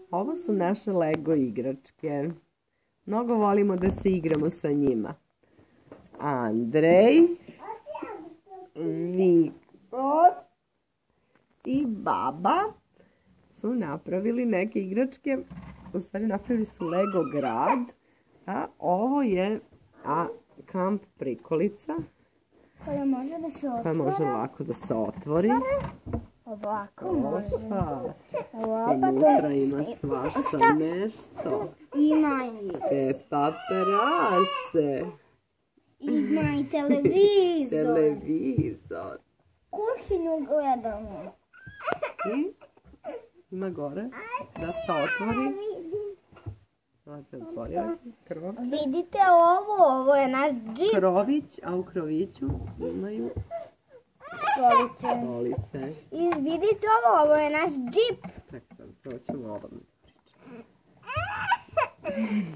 Ovo su naše Lego igračke. Mnogo volimo da se igramo sa njima. Andrej, Viktor i baba su napravili neke igračke. U stvari napravili su Lego grad. A ovo je kamp prikolica. Koja može da se otvori. Koja može lako da se otvori. Ovako može. Unutra ima svašta nešto. Ima i paperase. Ima i televizor. Kuhinju gledamo. I ima gore da se otvori. Vidite ovo je naš džip. Krović, a u kroviću imaju stolice. I vidite ovo je naš džip. Čekaj sad, to ćemo ovom pričati.